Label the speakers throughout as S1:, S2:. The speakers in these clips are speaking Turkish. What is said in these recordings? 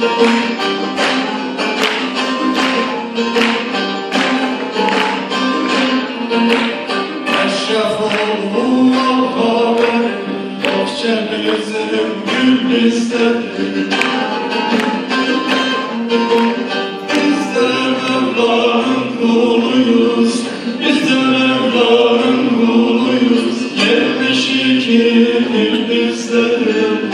S1: Gözlerim gül istedim. Bizler Mevla'nın kuluyuz, bizler Mevla'nın kuluyuz. 72 yıl bizlerim.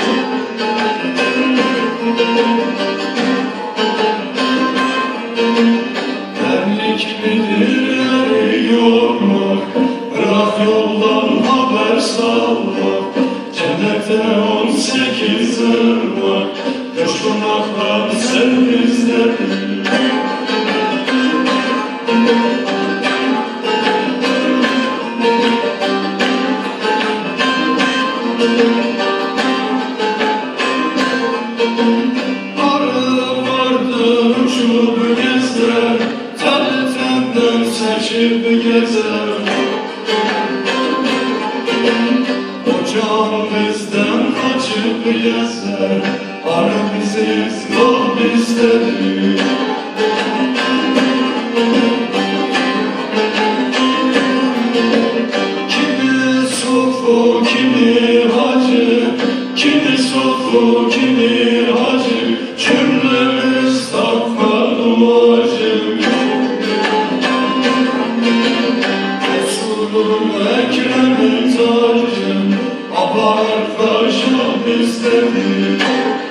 S1: Terlik midir eri yormak, bırak yoldan haber salmak. Cennete 18 ırmak, coşkunmaktan sen bizlerin. Arı vardır uçup gezer, tenden seçip gezer. Ocağın bizden kaçıp gezer, arı biziz, yol bizdedir. Kimi sufu, kimi hacı, kimi sufu, kimi hacı, cümlemiz takva duacı. Resulü Ekrem'in tacı, abar paşa bizdedir.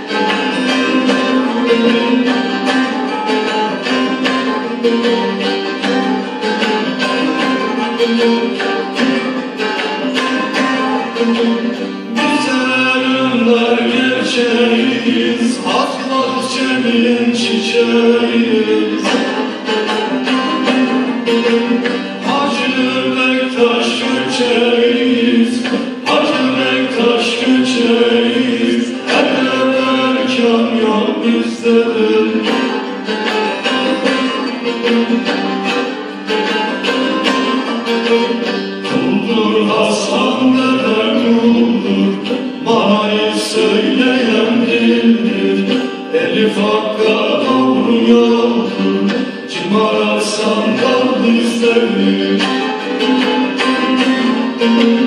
S1: Bizler gerçeğiz, Haklar Cemil'in çiçeğiyiz. Hacı Bektaş göçeğiz, Hacı Bektaş göçeğiz. Her erken yol bizdedir. Kuldur Hasan dede kuldur, Mahir söyleyen dildir. Elif Hakk'a doğru yoldur, kim ararsan kal bizdedir.